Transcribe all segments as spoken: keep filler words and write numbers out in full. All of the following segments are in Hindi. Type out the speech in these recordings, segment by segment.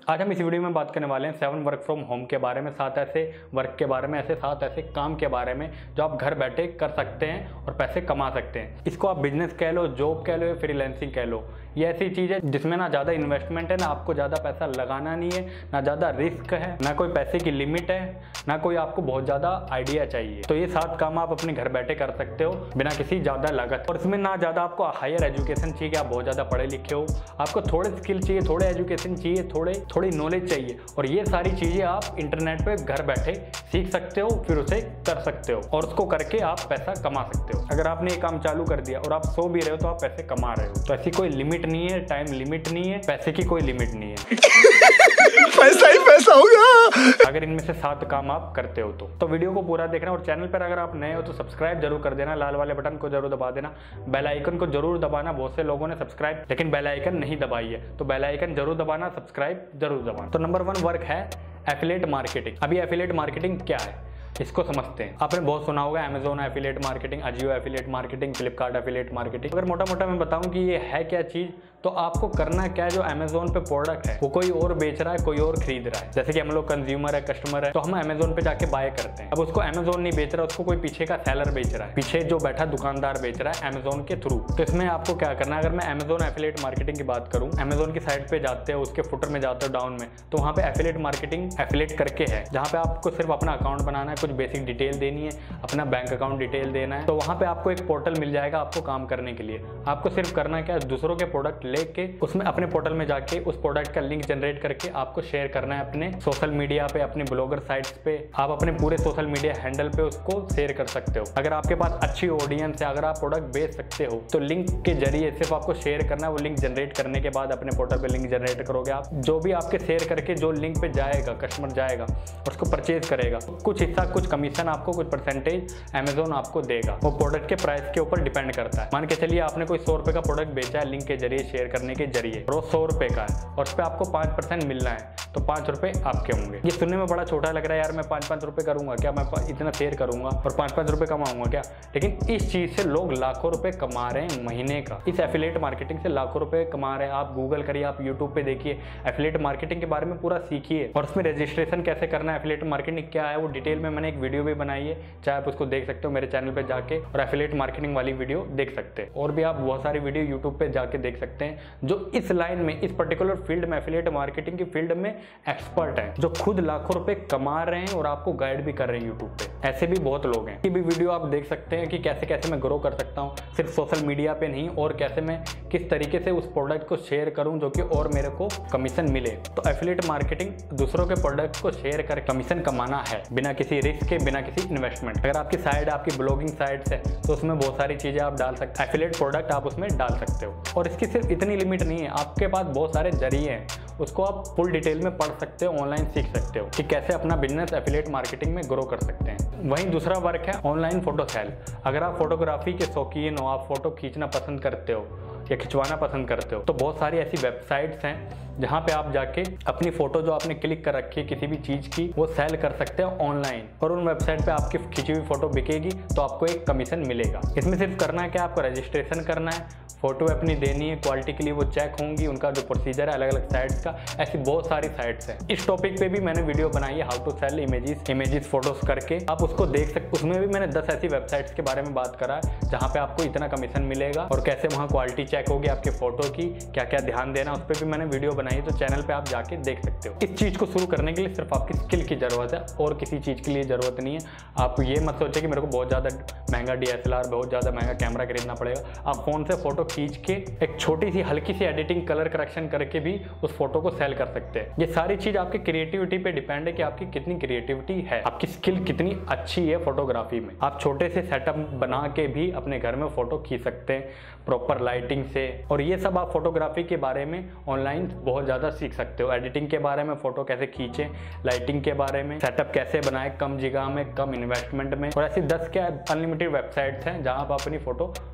आज हम इस वीडियो में बात करने वाले हैं सेवन वर्क फ्रॉम होम के बारे में, सात ऐसे वर्क के बारे में, ऐसे सात ऐसे काम के बारे में जो आप घर बैठे कर सकते हैं और पैसे कमा सकते हैं। इसको आप बिजनेस कह लो, जॉब कह लो या फ्रीलांसिंग कह लो। ये ऐसी चीज़ है जिसमें ना ज़्यादा इन्वेस्टमेंट है, ना आपको ज़्यादा पैसा लगाना नहीं है, ना ज़्यादा रिस्क है, ना कोई पैसे की लिमिट है, ना कोई आपको बहुत ज़्यादा आइडिया चाहिए। तो ये सात काम आप अपने घर बैठे कर सकते हो बिना किसी ज़्यादा लागत। और इसमें ना ज़्यादा आपको हायर एजुकेशन चाहिए कि आप बहुत ज़्यादा पढ़े लिखे हो, आपको थोड़े स्किल चाहिए, थोड़े एजुकेशन चाहिए, थोड़े थोड़ी नॉलेज चाहिए। और ये सारी चीज़ें आप इंटरनेट पे घर बैठे सीख सकते हो, फिर उसे कर सकते हो और उसको करके आप पैसा कमा सकते हो। अगर आपने ये काम चालू कर दिया और आप सो भी रहे हो तो आप पैसे कमा रहे हो। तो ऐसी कोई लिमिट नहीं है, टाइम लिमिट नहीं है, पैसे की कोई लिमिट नहीं है। पैसा ही पैसा होगा अगर इनमें से सात काम आप करते हो तो तो वीडियो को पूरा देखना। और चैनल पर अगर आप नए हो तो सब्सक्राइब जरूर कर देना, लाल वाले बटन को जरूर दबा देना, बेल आइकन को जरूर दबाना। बहुत से लोगों ने सब्सक्राइब लेकिन बेल आइकन नहीं दबाई है, तो बेल आइकन जरूर दबाना, सब्सक्राइब जरूर दबाना। तो नंबर वन वर्क है एफिलिएट मार्केटिंग। अभी एफिलिएट मार्केटिंग क्या है इसको समझते हैं। आपने बहुत सुना होगा Amazon affiliate marketing, Ajio affiliate marketing, Flipkart affiliate marketing. अगर मोटा मोटा मैं बताऊं कि ये है क्या चीज, तो आपको करना क्या है, जो अमेजोन पे प्रोडक्ट है वो कोई और बेच रहा है, कोई और खरीद रहा है। जैसे कि हम लोग कंज्यूमर है, कस्टमर है, तो हम अमेजोन पे जाके बाय करते हैं। अब उसको अमेजोन नहीं बेच रहा, उसको कोई पीछे का सेलर बेच रहा है, पीछे जो बैठा दुकानदार बेच रहा है अमेजोन के थ्रू। तो इसमें आपको क्या करना है, अगर मैं अमेजोन एफिलिएट मार्केटिंग की बात करूँ, अमेजोन की साइट पे जाते हो, उसके फुटर में जाते हो डाउन में, तो वहाँ पे एफिलिएट मार्केटिंग एफिलिएट करके है, जहाँ पे आपको सिर्फ अपना अकाउंट बनाना है, कुछ बेसिक डिटेल देनी है, अपना बैंक अकाउंट डिटेल देना है। तो वहाँ पे आपको एक पोर्टल मिल जाएगा आपको काम करने के लिए। आपको सिर्फ करना क्या है, दूसरों के प्रोडक्ट लेके उसमें अपने पोर्टल में जाके उस प्रोडक्ट का लिंक जनरेट करके आपको शेयर करना है अपने सोशल मीडिया पे, अपने ब्लॉगर साइट्स पे। आप अपने पूरे सोशल मीडिया हैंडल पे उसको शेयर कर सकते हो। अगर आपके पास अच्छी ऑडियंस है, अगर आप प्रोडक्ट बेच सकते हो, तो लिंक के जरिए सिर्फ आपको शेयर करना है। वो लिंक जनरेट करने के बाद अपने पोर्टल पे लिंक जनरेट करोगे आप, जो भी आपके शेयर करके जो लिंक पे जाएगा, कस्टमर जाएगा और उसको परचेज करेगा, कुछ हिस्सा, कुछ कमीशन आपको, कुछ परसेंटेज अमेजोन आपको देगा। वो प्रोडक्ट के प्राइस के ऊपर डिपेंड करता है। मान के चलिए आपने कोई सौ रुपए का प्रोडक्ट बेचा है लिंक के जरिए, शेयर करने के जरिए, और वो सौ रुपए का है और उस पर आपको पाँच परसेंट मिलना है, तो पाँच रुपए आपके होंगे। ये सुनने में बड़ा छोटा लग रहा है, यार मैं पाँच पाँच रुपए करूंगा क्या, मैं इतना शेयर करूंगा और पाँच पाँच रुपए कमाऊंगा क्या। लेकिन इस चीज से लोग लाखों रुपए कमा रहे हैं महीने का। इस एफिलिएट मार्केटिंग से लाखों रुपए कमा रहे हैं। आप गूगल करिए, आप यूट्यूब पे देखिए, एफिलिएट मार्केटिंग के बारे में पूरा सीखिए और उसमें रजिस्ट्रेशन कैसे करना है, एफिलिएट मार्केटिंग क्या है, वो डिटेल में मैंने एक वीडियो भी बनाई है, चाहे आप उसको देख सकते हो मेरे चैनल पे जाके, और एफिलिएट मार्केटिंग वाली वीडियो देख सकते हैं। और भी आप बहुत सारी वीडियो यूट्यूब पे जाके देख सकते हैं जो इस लाइन में, इस पर्टिकुलर फील्ड में, एफिलिएट मार्केटिंग की फील्ड में एक्सपर्ट हैं, जो खुद लाखों रुपए कमा रहे हैं और आपको गाइड भी कर रहे हैं यूट्यूब पे। ऐसे भी बहुत लोग हैं। ये भी वीडियो आप देख सकते हैं कि कैसे कैसे मैं ग्रो कर सकता हूँ, सिर्फ सोशल मीडिया पे नहीं, और कैसे मैं किस तरीके से उस प्रोडक्ट को शेयर करूँ जो कि और मेरे को कमीशन मिले। तो एफिलिएट मार्केटिंग दूसरों के प्रोडक्ट को शेयर कर कमीशन कमाना है बिना किसी रिस्क के, बिना किसी इन्वेस्टमेंट। अगर आपकी साइट, आपकी ब्लॉगिंग साइट्स है, तो उसमें बहुत सारी चीजें आप डाल सकते हैं, एफिलिएट प्रोडक्ट आप उसमें डाल सकते हो। और इसकी सिर्फ इतनी लिमिट नहीं है, आपके पास बहुत सारे जरिए हैं, उसको आप फुल डिटेल में पढ़ सकते हो, ऑनलाइन सीख सकते हो कि कैसे अपना बिजनेस एफिलिएट मार्केटिंग में ग्रो कर सकते हैं। वहीं दूसरा वर्क है ऑनलाइन फोटो सेल। अगर आप फोटोग्राफी के शौकीन हो, आप फोटो खींचना पसंद करते हो या खिंचवाना पसंद करते हो, तो बहुत सारी ऐसी वेबसाइट्स हैं जहाँ पे आप जाके अपनी फोटो जो आपने क्लिक कर रखी है किसी भी चीज की, वो सेल कर सकते हो ऑनलाइन। और उन वेबसाइट पे आपकी खींची हुई फोटो बिकेगी तो आपको एक कमीशन मिलेगा। इसमें सिर्फ करना है क्या, आपको रजिस्ट्रेशन करना है, फोटो अपनी देनी है, क्वालिटी के लिए वो चेक होंगी, उनका जो प्रोसीजर है अलग अलग साइट्स का। ऐसी बहुत सारी साइट्स हैं। इस टॉपिक पे भी मैंने वीडियो बनाई है, how to sell images images photos करके, आप उसको देख सकते। उसमें भी मैंने दस ऐसी वेबसाइट्स के बारे में बात करा है जहाँ पे आपको इतना कमीशन मिलेगा और कैसे वहाँ क्वालिटी चेक होगी आपके फोटो की, क्या क्या ध्यान देना, उस पर भी मैंने वीडियो बनाई है, तो चैनल पे आप जाके देख सकते हो। इस चीज को शुरू करने के लिए सिर्फ आपकी स्किल की जरूरत है और किसी चीज के लिए जरूरत नहीं है। आप ये मत सोचे कि मेरे को बहुत ज्यादा महंगा डी एस एल आर, बहुत ज्यादा महंगा कैमरा खरीदना पड़ेगा। आप फोन से फोटो खींच के एक छोटी सी हल्की सी एडिटिंग, कलर करेक्शन करके भी उस फोटो को सेल कर सकते हैं। ये सारी चीज आपकी क्रिएटिविटी पे डिपेंड है कि आपकी कितनी क्रिएटिविटी है, आपकी स्किल कितनी अच्छी है फोटोग्राफी में। आप छोटे से सेटअप बना के भी अपने घर में फोटो खींच सकते हैं प्रॉपर लाइटिंग से। और ये सब आप फोटोग्राफी के बारे में ऑनलाइन बहुत ज्यादा सीख सकते हो। एडिटिंग के बारे में, फोटो कैसे खींचे, लाइटिंग के बारे में, सेटअप कैसे बनाए कम जगह में, कम इन्वेस्टमेंट में। और ऐसी दस क्या अनलिमिटेड वेबसाइट्स हैं जहां आप अपनी फोटो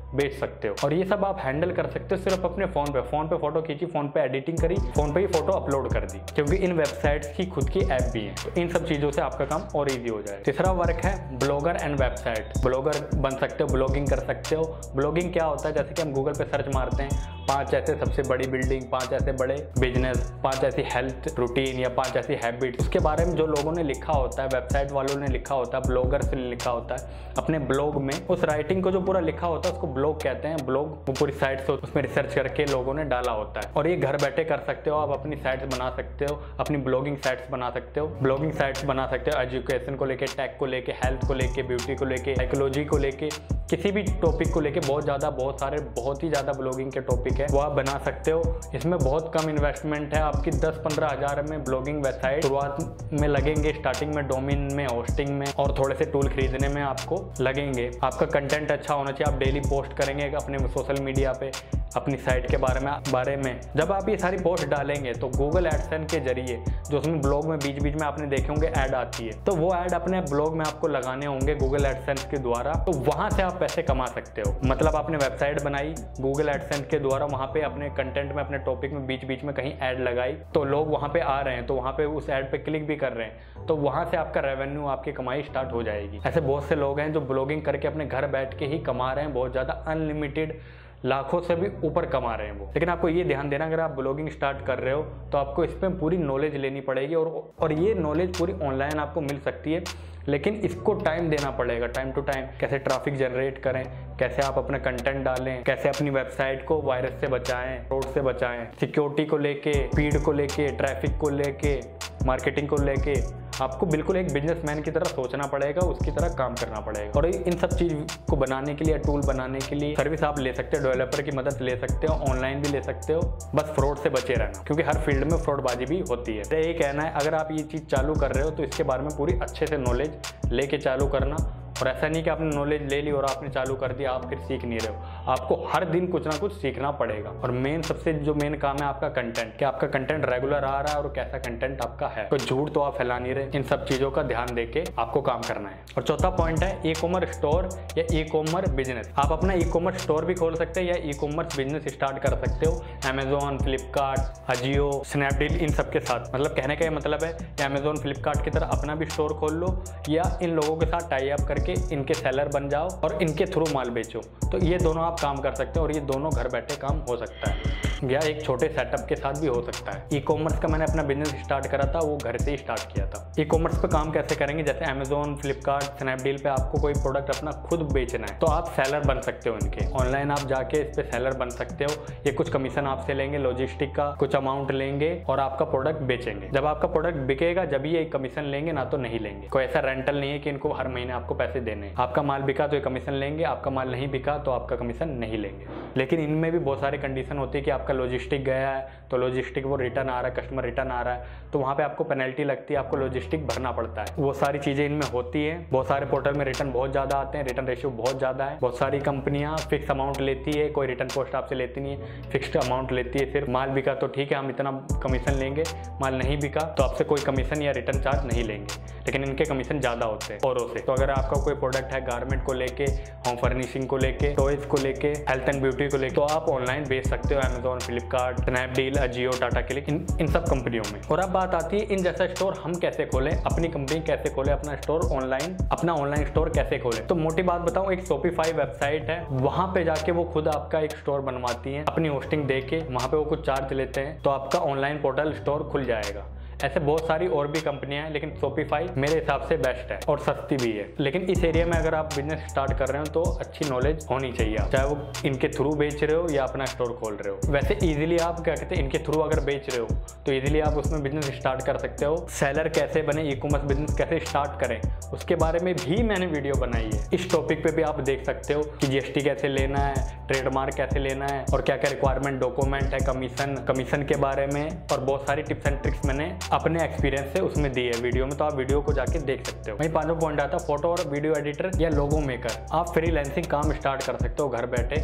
बेच सकते हो। और ये सब आप हैंडल कर सकते हो सिर्फ अपने फोन पे। फोन पे फोटो खींची, फोन पे एडिटिंग करी, फोन पे ही फोटो अपलोड कर दी, क्योंकि इन वेबसाइट्स की खुद की ऐप भी है। तो इन सब चीजों से आपका काम और ईजी हो जाए। तीसरा वर्क है ब्लॉगर एंड वेबसाइट। ब्लॉगर बन सकते हो, ब्लॉगिंग कर सकते हो। ब्लॉगिंग क्या होता है, जैसे कि हम गूगल पे सर्च मारते हैं पांच ऐसे सबसे बड़ी बिल्डिंग, पांच ऐसे बड़े बिजनेस, पांच ऐसी हेल्थ रूटीन या पांच ऐसी हैबिट, उसके बारे में जो लोगों ने लिखा होता है, वेबसाइट वालों ने लिखा होता है, ब्लॉगर्स ने लिखा होता है अपने ब्लॉग में, उस राइटिंग को जो पूरा लिखा होता है उसको ब्लॉग कहते हैं। ब्लॉग वो पूरी साइट से उसमें रिसर्च करके लोगों ने डाला होता है। और ये घर बैठे कर सकते हो आप, अपनी साइट्स बना सकते हो, अपनी ब्लॉगिंग साइट्स बना सकते हो। ब्लॉगिंग साइट्स बना सकते हो एजुकेशन को लेके, टेक को लेके, हेल्थ को लेके, ब्यूटी को लेके, साइकोलॉजी को लेके, किसी भी टॉपिक को लेके बहुत ज़्यादा बहुत सारे बहुत ही ज़्यादा ब्लॉगिंग के टॉपिक है वो आप बना सकते हो। इसमें बहुत कम इन्वेस्टमेंट है, आपकी दस पंद्रह हज़ार में ब्लॉगिंग वेबसाइट शुरुआत में लगेंगे, स्टार्टिंग में डोमेन में, होस्टिंग में और थोड़े से टूल खरीदने में आपको लगेंगे। आपका कंटेंट अच्छा होना चाहिए, आप डेली पोस्ट करेंगे अपने सोशल मीडिया पे अपनी साइट के बारे में बारे में जब आप ये सारी पोस्ट डालेंगे तो गूगल एडसेंस के जरिए, जो उसमें ब्लॉग में बीच बीच में आपने देखे होंगे ऐड आती है, तो वो ऐड अपने ब्लॉग में आपको लगाने होंगे गूगल एडसेंस के द्वारा। तो वहां से आप पैसे कमा सकते हो। मतलब आपने वेबसाइट बनाई गूगल एडसेंस के द्वारा, वहां पे अपने कंटेंट में, अपने टॉपिक में बीच बीच में कहीं ऐड लगाई, तो लोग वहां पे आ रहे हैं, तो वहां पे उस ऐड पे क्लिक भी कर रहे हैं, तो वहां से आपका रेवेन्यू, आपकी कमाई स्टार्ट हो जाएगी। ऐसे बहुत से लोग हैं जो ब्लॉगिंग करके अपने घर बैठ के ही कमा रहे हैं, बहुत ज़्यादा अनलिमिटेड लाखों से भी ऊपर कमा रहे हैं वो। लेकिन आपको ये ध्यान देना, अगर आप ब्लॉगिंग स्टार्ट कर रहे हो तो आपको इस पर पूरी नॉलेज लेनी पड़ेगी और और ये नॉलेज पूरी ऑनलाइन आपको मिल सकती है, लेकिन इसको टाइम देना पड़ेगा, टाइम टू टाइम। कैसे ट्रैफिक जनरेट करें, कैसे आप अपना कंटेंट डालें, कैसे अपनी वेबसाइट को वायरस से बचाएं, फ्रॉड से बचाएं, सिक्योरिटी को लेके, स्पीड को लेके, ट्रैफिक को लेके, मार्केटिंग को लेके आपको बिल्कुल एक बिजनेसमैन की तरह सोचना पड़ेगा, उसकी तरह काम करना पड़ेगा। और इन सब चीज़ को बनाने के लिए, टूल बनाने के लिए सर्विस आप ले सकते हो, डेवलपर की मदद ले सकते हो, ऑनलाइन भी ले सकते हो। बस फ्रॉड से बचे रहना, क्योंकि हर फील्ड में फ्रॉडबाजी भी होती है। तो ये कहना है, अगर आप ये चीज़ चालू कर रहे हो तो इसके बारे में पूरी अच्छे से नॉलेज लेके चालू करना। और ऐसा नहीं कि आपने नॉलेज ले ली और आपने चालू कर दिया, आप फिर सीख नहीं रहे हो। आपको हर दिन कुछ ना कुछ सीखना पड़ेगा। और मेन सबसे जो मेन काम है आपका कंटेंट, कि आपका कंटेंट रेगुलर आ रहा है और कैसा कंटेंट आपका है। तो झूठ तो आप फैला नहीं रहे। इन सब चीज़ों का ध्यान देके आपको काम करना है। और चौथा पॉइंट है ई कॉमर्स स्टोर या ई कॉमर्स बिजनेस। आप अपना ई कॉमर्स स्टोर भी खोल सकते हैं या ई कॉमर्स बिजनेस स्टार्ट कर सकते हो अमेजोन, फ्लिपकार्ट, अजियो, स्नैपडील, इन सब के साथ। मतलब कहने का ये मतलब है कि अमेजोन, फ्लिपकार्ट की तरह अपना भी स्टोर खोल लो या इन लोगों के साथ टाई अप करके इनके सेलर बन जाओ और इनके थ्रू माल बेचो। तो ये दोनों आप काम कर सकते हो और ये दोनों घर बैठे काम हो सकता है या एक छोटे सेटअप के साथ भी हो सकता है। ई कॉमर्स का मैंने अपना बिजनेस स्टार्ट करा था, वो घर से ही स्टार्ट किया था। ई कॉमर्स पे काम कैसे करेंगे, जैसे अमेजोन, फ्लिपकार्ट, स्नैपडील पे आपको कोई प्रोडक्ट अपना खुद बेचना है तो आप सेलर बन सकते हो इनके। ऑनलाइन आप जाके इस पे सेलर बन सकते हो। ये कुछ कमीशन आपसे लेंगे, लॉजिस्टिक का कुछ अमाउंट लेंगे और आपका प्रोडक्ट बेचेंगे। जब आपका प्रोडक्ट बिकेगा जब ये कमीशन लेंगे, ना तो नहीं लेंगे। कोई ऐसा रेंटल नहीं है कि इनको हर महीने आपको पैसे देने। आपका माल बिका तो ये कमीशन लेंगे, आपका माल नहीं बिका तो आपका कमीशन नहीं लेंगे। लेकिन इनमें भी बहुत सारी कंडीशन होती है कि आपका लॉजिस्टिक गया है तो लॉजिस्टिक वो रिटर्न आ रहा है, कस्टमर रिटर्न आ रहा है, तो वहाँ पे आपको पेनल्टी लगती है, आपको लॉजिस्टिक भरना पड़ता है। वो सारी चीज़ें इनमें होती है। बहुत सारे पोर्टल में रिटर्न बहुत ज़्यादा आते हैं, रिटर्न रेशियो बहुत ज़्यादा है। बहुत सारी कंपनियाँ फिक्स अमाउंट लेती है, कोई रिटर्न कॉस्ट आपसे लेती नहीं है, फिक्स्ड अमाउंट लेती है। सिर्फ माल बिका तो ठीक है, हम इतना कमीशन लेंगे, माल नहीं बिका तो आपसे कोई कमीशन या रिटर्न चार्ज नहीं लेंगे। लेकिन इनके कमीशन ज़्यादा होते हैं औरों से। तो अगर आपका कोई प्रोडक्ट है गारमेंट को लेके, होम फर्निशिंग को लेके, टॉयज को लेके, हेल्थ एंड ब्यूटी को लेके, तो आप ऑनलाइन बेच सकते हो अमेजोन, फ्लिपकार्ट, स्नैपडील, अजियो, टाटा क्लिक, इन इन सब कंपनियों में। और अब बात आती है इन जैसा स्टोर हम कैसे खोलें, अपनी कंपनी कैसे खोलें, अपना स्टोर ऑनलाइन, अपना ऑनलाइन स्टोर कैसे खोलें। तो मोटी बात बताऊं, एक शॉपिफाई वेबसाइट है, वहां पे जाके वो खुद आपका एक स्टोर बनवाती है, अपनी होस्टिंग दे के वहां पे वो कुछ चार्ज लेते हैं, तो आपका ऑनलाइन पोर्टल स्टोर खुल जाएगा। ऐसे बहुत सारी और भी कंपनियां हैं, लेकिन शॉपिफाई मेरे हिसाब से बेस्ट है और सस्ती भी है। लेकिन इस एरिया में अगर आप बिजनेस स्टार्ट कर रहे हो तो अच्छी नॉलेज होनी चाहिए, चाहे वो इनके थ्रू बेच रहे हो या अपना स्टोर खोल रहे हो। वैसे इजीली आप क्या कहते हैं, इनके थ्रू अगर बेच रहे हो तो इजीली आप उसमें बिजनेस स्टार्ट कर सकते हो। सेलर कैसे बने, ई कॉमर्स बिजनेस कैसे स्टार्ट करें, उसके बारे में भी मैंने वीडियो बनाई है। इस टॉपिक पे भी आप देख सकते हो कि जीएसटी कैसे लेना है, ट्रेडमार्क कैसे लेना है और क्या क्या रिक्वायरमेंट डॉक्यूमेंट है, कमीशन कमीशन के बारे में और बहुत सारी टिप्स एंड ट्रिक्स मैंने अपने एक्सपीरियंस से उसमें दी है वीडियो में, तो आप वीडियो को जाके देख सकते हो। वहीं पांचवा पॉइंट आता है फोटो और वीडियो एडिटर या लोगो मेकर। आप फ्रीलांसिंग काम स्टार्ट कर सकते हो घर बैठे।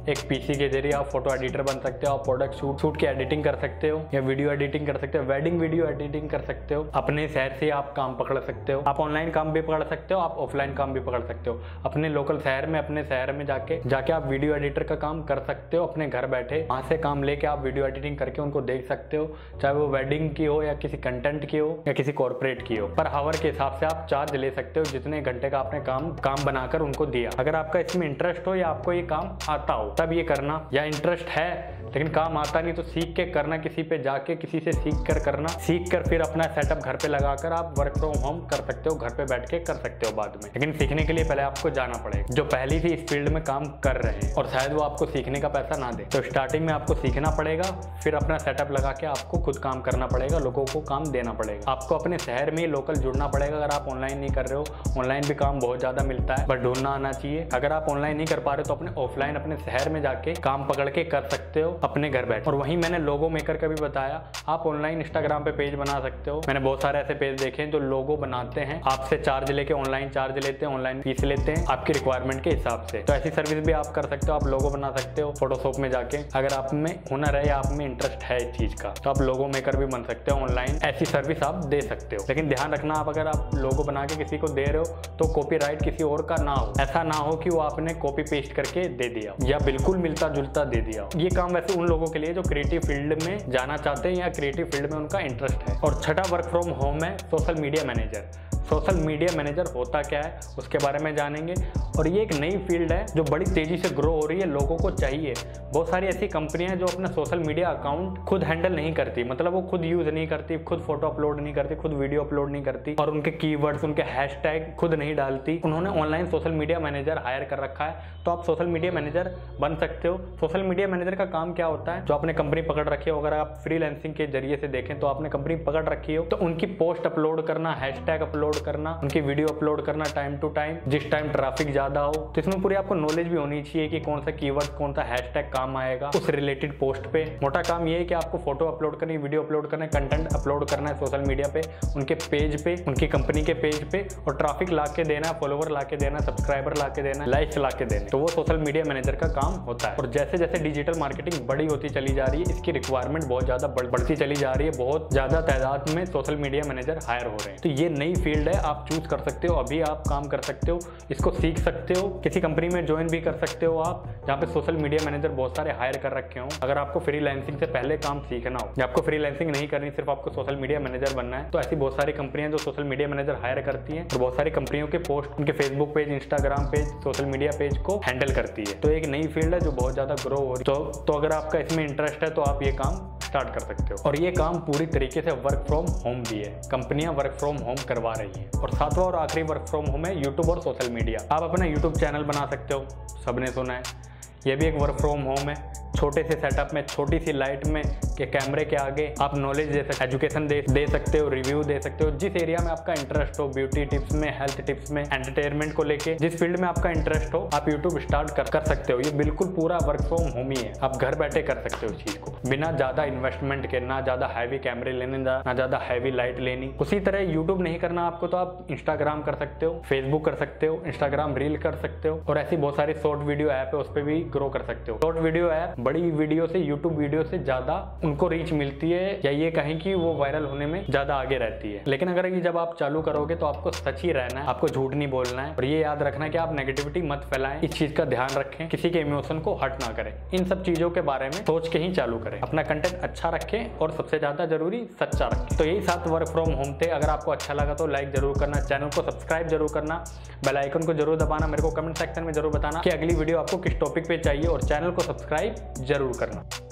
एक पीसी के जरिए आप फोटो एडिटर बन सकते हो, आप प्रोडक्ट शूट शूट की एडिटिंग कर सकते हो या वीडियो एडिटिंग कर सकते हो, वेडिंग वीडियो एडिटिंग कर सकते हो। अपने शहर से आप काम पकड़ सकते हो, आप ऑनलाइन काम भी पकड़ सकते हो, आप ऑफलाइन काम भी पकड़ सकते हो। अपने लोकल शहर में अपने शहर में जाके जाके आप वीडियो एडिटर का काम कर सकते हो अपने घर बैठे। वहां से काम लेके आप वीडियो एडिटिंग करके उनको देख सकते हो, चाहे वो वेडिंग की हो या किसी कंटेंट की हो या किसी कॉर्पोरेट की हो। पर हावर के हिसाब से आप चार्ज ले सकते हो, जितने घंटे का आपने काम काम बनाकर उनको दिया। अगर आपका इसमें इंटरेस्ट हो या आपको ये काम आता हो तब ये करना, या इंटरेस्ट है लेकिन काम आता नहीं तो सीख के करना, किसी पे जाके किसी से सीख कर करना, सीख कर फिर अपना सेटअप घर पे लगाकर आप वर्क फ्रॉम होम कर सकते हो, घर पे बैठ के कर सकते हो बाद में। लेकिन सीखने के लिए पहले आपको जाना पड़ेगा। जो पहले से इस फील्ड में काम कर रहे हैं और शायद वो आपको सीखने का पैसा ना दे, तो स्टार्टिंग में आपको सीखना पड़ेगा, फिर अपना सेटअप लगा के आपको खुद काम करना पड़ेगा, लोगों को काम देना पड़ेगा। आपको अपने शहर में लोकल जुड़ना पड़ेगा। अगर आप ऑनलाइन नहीं कर रहे हो, ऑनलाइन भी काम बहुत ज्यादा मिलता है, बट ढूंढना आना चाहिए। अगर आप ऑनलाइन नहीं कर पा रहे तो अपने ऑफलाइन अपने शहर में जाके काम पकड़ के कर सकते हो अपने घर बैठे। और वहीं मैंने लोगो मेकर का भी बताया, आप ऑनलाइन इंस्टाग्राम पे पेज बना सकते हो। मैंने बहुत सारे ऐसे पेज देखे हैं जो लोगो बनाते हैं, आपसे चार्ज लेके ऑनलाइन चार्ज लेते हैं, ऑनलाइन फीस लेते हैं आपकी रिक्वायरमेंट के हिसाब से। तो ऐसी सर्विस भी आप कर सकते हो, आप लोगो बना सकते हो फोटोशॉप में जाके। अगर आप में हुनर है या आप में इंटरेस्ट है इस चीज का तो आप लोगो मेकर भी बन सकते हो, ऑनलाइन ऐसी सर्विस आप दे सकते हो। लेकिन ध्यान रखना, आप अगर आप लोगो बना के किसी को दे रहे हो तो कॉपीराइट किसी और का ना हो। ऐसा ना हो कि वो आपने कॉपी पेस्ट करके दे दिया या बिल्कुल मिलता जुलता दे दिया। ये काम वैसे उन लोगों के लिए जो क्रिएटिव फील्ड में जाना चाहते हैं या क्रिएटिव फील्ड में उनका इंटरेस्ट है। और छठा वर्क फ्रॉम होम है social media manager. Social media manager होता क्या है उसके बारे में जानेंगे। और ये एक नई फील्ड है जो बड़ी तेजी से ग्रो हो रही है, लोगों को चाहिए। बहुत सारी ऐसी कंपनियां जो अपना सोशल मीडिया अकाउंट खुद हैंडल नहीं करती, मतलब वो खुद यूज नहीं करती, खुद फोटो अपलोड नहीं करती, खुद वीडियो अपलोड नहीं करती और उनके कीवर्ड्स, उनके हैशटैग खुद नहीं डालती। उन्होंने online social media manager hire कर रखा है, तो आप सोशल मीडिया मैनेजर बन सकते हो। सोशल मीडिया मैनेजर का काम क्या होता है, जो आपने कंपनी पकड़ रखी हो, अगर आप फ्रीलांसिंग के जरिए से देखें तो आपने कंपनी पकड़ रखी हो, तो उनकी पोस्ट अपलोड करना, हैशटैग अपलोड करना, उनकी वीडियो अपलोड करना टाइम टू टाइम, जिस टाइम ट्रैफिक ज्यादा हो। तो इसमें पूरी आपको नॉलेज भी होनी चाहिए कि कौन सा कीवर्ड, कौन सा हैशटैग काम आएगा उस रिलेटेड पोस्ट पे। मोटा काम ये है कि आपको फोटो अपलोड करनी, वीडियो अपलोड करना है, कंटेंट अपलोड करना है सोशल मीडिया पे, उनके पेज पे, उनकी कंपनी के पेज पे, और ट्रैफिक ला के देना, फॉलोवर ला के देना, सब्सक्राइबर ला के देना, लाइक्स ला के देना। तो वो सोशल मीडिया मैनेजर का काम होता है। और जैसे जैसे डिजिटल मार्केटिंग बड़ी होती चली जा रही है, इसकी रिक्वायरमेंट बहुत ज्यादा बढ़ती चली जा रही है, बहुत ज्यादा तादाद में सोशल मीडिया मैनेजर हायर हो रहे हैं। तो ये नई फील्ड है, आप चूज कर सकते हो, अभी आप काम कर सकते हो, इसको सीख सकते हो, किसी कंपनी में ज्वाइन भी कर सकते हो आप, जहाँ पे सोशल मीडिया मैनेजर बहुत सारे हायर कर रखे हो। अगर आपको फ्रीलांसिंग से पहले काम सीखना हो या आपको फ्रीलांसिंग नहीं करनी, सिर्फ आपको सोशल मीडिया मैनेजर बनना है, तो ऐसी बहुत सारी कंपनियां जो सोशल मीडिया मैनेजर हायर करती हैं और बहुत सारी कंपनियों के पोस्ट उनके Facebook page, Instagram page, social media page को हैंडल करती है। तो एक नई फील्ड है जो बहुत ज्यादा ग्रो हो रही है। तो, तो अगर आपका इसमें इंटरेस्ट है तो आप ये काम स्टार्ट कर सकते हो। और ये काम पूरी तरीके से वर्क फ्रॉम होम भी है, कंपनियां वर्क फ्रॉम होम करवा रही हैं। और सातवां और आखिरी वर्क फ्रॉम होम है यूट्यूब और सोशल मीडिया। आप अपना यूट्यूब चैनल बना सकते हो, सबने सुना है, ये भी एक वर्क फ्रॉम होम है। छोटे से सेटअप में, छोटी सी लाइट में, के कैमरे के आगे आप नॉलेज दे सकते, एजुकेशन दे दे सकते हो, रिव्यू दे सकते हो। जिस एरिया में आपका इंटरेस्ट हो, ब्यूटी टिप्स में, हेल्थ टिप्स में, एंटरटेनमेंट को लेके जिस फील्ड में आपका इंटरेस्ट हो, आप यूट्यूब स्टार्ट कर, कर सकते हो। ये बिल्कुल पूरा वर्क फ्रॉम होम ही है, आप घर बैठे कर सकते हो इस चीज को बिना ज्यादा इन्वेस्टमेंट के, ना ज्यादा हैवी कैमरे लेने, ना ज्यादा हैवी लाइट लेनी। उसी तरह यूट्यूब नहीं करना आपको तो आप इंस्टाग्राम कर सकते हो, फेसबुक कर सकते हो, इंस्टाग्राम रील कर सकते हो, और ऐसी बहुत सारी शॉर्ट वीडियो ऐप है उस पर भी ग्रो कर सकते हो। शॉर्ट वीडियो ऐप बड़ी वीडियो से, यूट्यूब वीडियो से ज्यादा उनको रीच मिलती है, या ये कहें कि वो वायरल होने में ज्यादा आगे रहती है। लेकिन अगर ये जब आप चालू करोगे तो आपको सच ही रहना है, आपको झूठ नहीं बोलना है। और ये याद रखना है कि आप नेगेटिविटी मत फैलाएं, इस चीज का ध्यान रखें, किसी के इमोशन को हर्ट ना करें। इन सब चीजों के बारे में सोच के ही चालू करें, अपना कंटेंट अच्छा रखें और सबसे ज्यादा जरूरी सच्चा रखें। तो यही सात वर्क फ्रॉम होम थे। अगर आपको अच्छा लगा तो लाइक जरूर करना, चैनल को सब्सक्राइब जरूर करना, बेल आइकन को जरूर दबाना, मेरे को कमेंट सेक्शन में जरूर बताना कि अगली वीडियो आपको किस टॉपिक पे चाहिए, और चैनल को सब्सक्राइब जरूर करना।